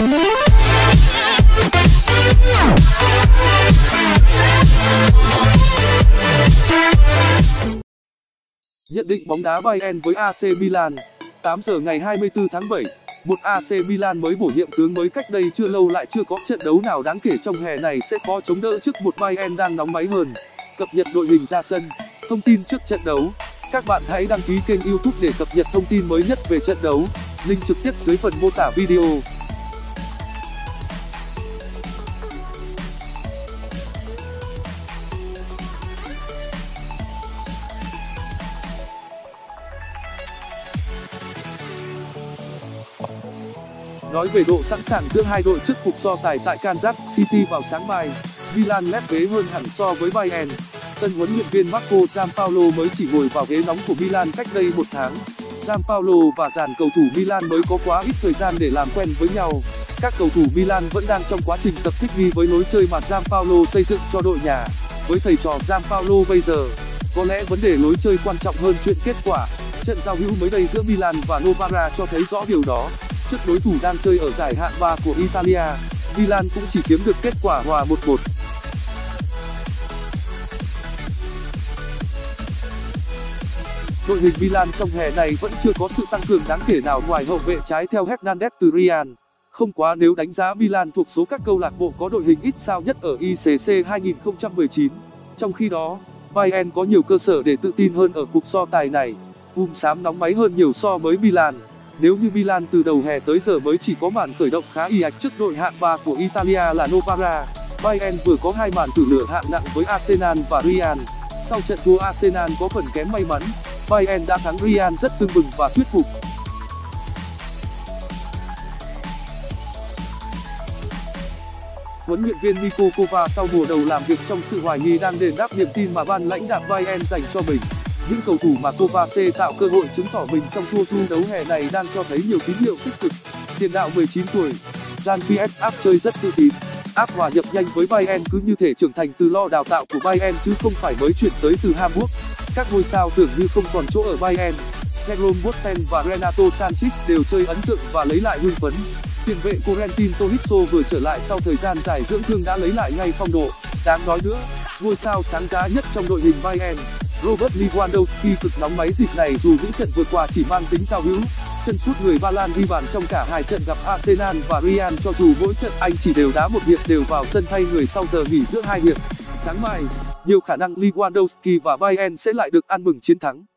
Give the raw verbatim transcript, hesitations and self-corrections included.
Nhận định bóng đá Bayern với a xê Milan. tám giờ ngày hai mươi tư tháng bảy, một a xê Milan mới bổ nhiệm tướng mới cách đây chưa lâu lại chưa có trận đấu nào đáng kể trong hè này sẽ khó chống đỡ trước một Bayern đang nóng máy hơn. Cập nhật đội hình ra sân, thông tin trước trận đấu. Các bạn hãy đăng ký kênh YouTube để cập nhật thông tin mới nhất về trận đấu. Link trực tiếp dưới phần mô tả video. Nói về độ sẵn sàng giữa hai đội trước cuộc so tài tại Kansas City vào sáng mai, Milan lép vế hơn hẳn so với Bayern. Tân huấn luyện viên Marco Giampaolo mới chỉ ngồi vào ghế nóng của Milan cách đây một tháng. Giampaolo và dàn cầu thủ Milan mới có quá ít thời gian để làm quen với nhau. Các cầu thủ Milan vẫn đang trong quá trình tập thích nghi với lối chơi mà Giampaolo xây dựng cho đội nhà. Với thầy trò Giampaolo bây giờ, có lẽ vấn đề lối chơi quan trọng hơn chuyện kết quả. Trận giao hữu mới đây giữa Milan và Novara cho thấy rõ điều đó. Trước đối thủ đang chơi ở giải hạng ba của Italia, Milan cũng chỉ kiếm được kết quả hòa một một. Đội hình Milan trong hè này vẫn chưa có sự tăng cường đáng kể nào ngoài hậu vệ trái theo Hernandez từ Real. Không quá nếu đánh giá Milan thuộc số các câu lạc bộ có đội hình ít sao nhất ở i xê xê hai không một chín. Trong khi đó, Bayern có nhiều cơ sở để tự tin hơn ở cuộc so tài này. Um xám nóng máy hơn nhiều so với Milan. Nếu như Milan từ đầu hè tới giờ mới chỉ có màn khởi động khá ì ạch trước đội hạng ba của Italia là Novara, Bayern vừa có hai màn thử lửa hạng nặng với Arsenal và Real. Sau trận thua Arsenal có phần kém may mắn, Bayern đã thắng Real rất tưng bừng và thuyết phục. Huấn luyện viên Niko Kovac sau mùa đầu làm việc trong sự hoài nghi đang đền đáp niềm tin mà ban lãnh đạo Bayern dành cho mình. Những cầu thủ mà Kovac tạo cơ hội chứng tỏ mình trong tour thi đấu hè này đang cho thấy nhiều tín hiệu tích cực. Tiền đạo mười chín tuổi, Jan Pietsch chơi rất tự tin. Áp hòa nhập nhanh với Bayern cứ như thể trưởng thành từ lo đào tạo của Bayern chứ không phải mới chuyển tới từ Hamburg. Các ngôi sao tưởng như không còn chỗ ở Bayern. Jerome Boateng và Renato Sanches đều chơi ấn tượng và lấy lại hưng phấn. Tiền vệ Corentin Tolisso vừa trở lại sau thời gian dài dưỡng thương đã lấy lại ngay phong độ. Đáng nói nữa, ngôi sao sáng giá nhất trong đội hình Bayern, Robert Lewandowski cực nóng máy dịp này dù những trận vừa qua chỉ mang tính giao hữu. Chân sút người Ba Lan ghi bàn trong cả hai trận gặp Arsenal và Real cho dù mỗi trận anh chỉ đều đá một hiệp đều vào sân thay người sau giờ nghỉ giữa hai hiệp. Sáng mai, nhiều khả năng Lewandowski và Bayern sẽ lại được ăn mừng chiến thắng.